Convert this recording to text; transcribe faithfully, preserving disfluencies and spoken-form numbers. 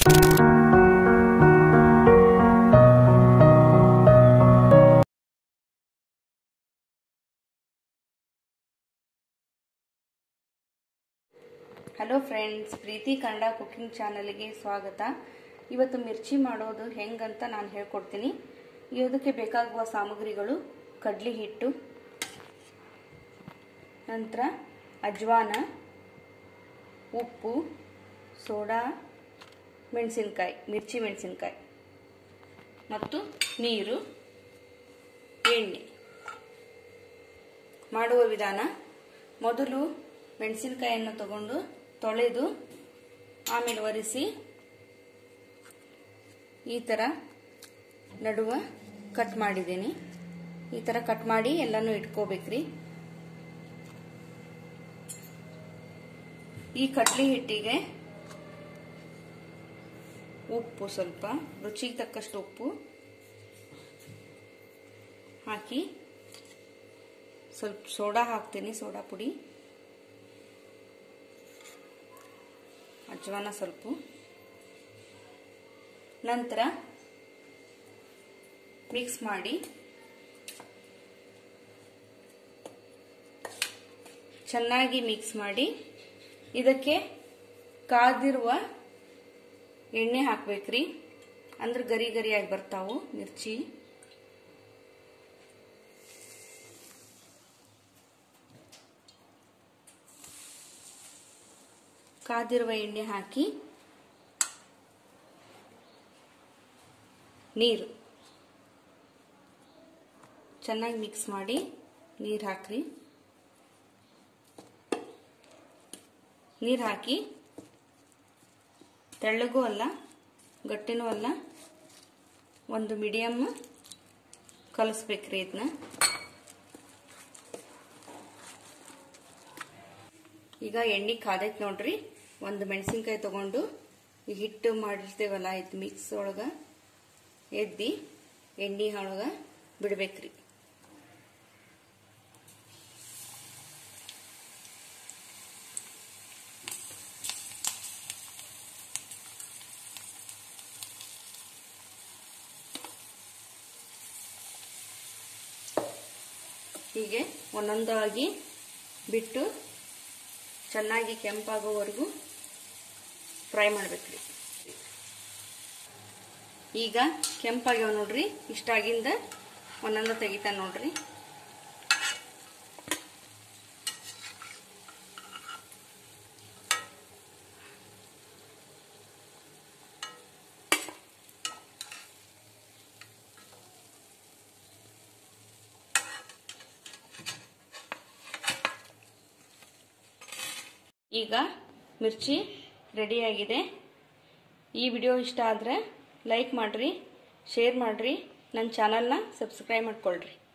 Hello friends, Preethi Kannada cooking ಚಾನಲ್ಗೆ ಸ್ವಾಗತ. ಇವತ್ತು ಮಿರ್ಚಿ ಮಾಡೋದು ಹೆಂಗಂತ ನಾನು ಹೇಳ್ಕೊಡ್ತೀನಿ. ಇದಕ್ಕೆ ಬೇಕಾಗುವ ಸಾಮಗ್ರಿಗಳು: ಕಡ್ಲಿ ಹಿಟ್ಟು, ನಂತರ ಅಜ್ವಾನ, ಉಪ್ಪು, ಸೋಡಾ, ಮೆಣಸಿನಕಾಯಿ, ಮಿರ್ಚಿ ಮೆಣಸಿನಕಾಯಿ ಮತ್ತು ನೀರು, ಎಣ್ಣೆ. ಮಾಡುವ ವಿಧಾನ: ಮೊದಲು ಮೆಣಸಿನಕಾಯಿಯನ್ನು ತಗೊಂಡು ತೊಳೆದು ಆಮೇಲೆ ಒರೆಸಿ ಈ ಥರ ನಡುವ ಕಟ್ ಮಾಡಿದ್ದೀನಿ. ಈ ಥರ ಕಟ್ ಮಾಡಿ ಎಲ್ಲನೂ ಇಟ್ಕೋಬೇಕ್ರಿ. ಈ ಕಡ್ಲಿ ಹಿಟ್ಟಿಗೆ ಉಪ್ಪು, ಸ್ವಲ್ಪ ರುಚಿಗೆ ತಕ್ಕಷ್ಟು ಉಪ್ಪು ಹಾಕಿ, ಸ್ವಲ್ಪ ಸೋಡಾ ಹಾಕ್ತೀನಿ, ಸೋಡಾ ಪುಡಿ, ಅಜ್ವಾನ ಸ್ವಲ್ಪ, ನಂತರ ಮಿಕ್ಸ್ ಮಾಡಿ ಚೆನ್ನಾಗಿ ಮಿಕ್ಸ್ ಮಾಡಿ ಇದಕ್ಕೆ ಕಾದಿರುವ ಎಣ್ಣೆ ಹಾಕ್ಬೇಕ್ರಿ. ಅಂದ್ರೆ ಗರಿ ಗರಿಯಾಗಿ ಬರ್ತಾವು ಮಿರ್ಚಿ. ಕಾದಿರುವ ಎಣ್ಣೆ ಹಾಕಿ ನೀರು ಚೆನ್ನಾಗಿ ಮಿಕ್ಸ್ ಮಾಡಿ ನೀರು ಹಾಕ್ರಿ. ನೀರು ಹಾಕಿ ತೆಳ್ಳಗೂ ಅಲ್ಲ ಗಟ್ಟಿನೂ ಅಲ್ಲ, ಒಂದು ಮೀಡಿಯಮ್ ಕಲಿಸ್ಬೇಕ್ರಿ ಇದನ್ನ. ಈಗ ಎಣ್ಣೆ ಕಾದೈತೆ ನೋಡ್ರಿ. ಒಂದು ಮೆಣಸಿನ್ಕಾಯಿ ತಗೊಂಡು ಈ ಹಿಟ್ಟು ಮಾಡಿರ್ತೇವಲ್ಲ ಇದು ಮಿಕ್ಸ್ ಒಳಗ ಎದ್ದಿ ಎಣ್ಣೆ ಒಳಗ ಬಿಡ್ಬೇಕ್ರಿ. ಹೀಗೆ ಒಂದೊಂದಾಗಿ ಬಿಟ್ಟು ಚೆನ್ನಾಗಿ ಕೆಂಪಾಗೋವರೆಗೂ ಫ್ರೈ ಮಾಡ್ಬೇಕ್ರಿ. ಈಗ ಕೆಂಪಾಗ್ಯಾವ ನೋಡ್ರಿ. ಇಷ್ಟಾಗಿಂದ ಒಂದೊಂದು ತೆಗಿತಾನೆ ನೋಡ್ರಿ. ಈಗ ಮಿರ್ಚಿ ರೆಡಿಯಾಗಿದೆ. ಈ ವಿಡಿಯೋ ಇಷ್ಟ ಆದರೆ ಲೈಕ್ ಮಾಡಿರಿ, ಶೇರ್ ಮಾಡಿರಿ, ನನ್ನ ಚಾನಲ್ನ ಸಬ್ಸ್ಕ್ರೈಬ್ ಮಾಡ್ಕೊಳ್ರಿ.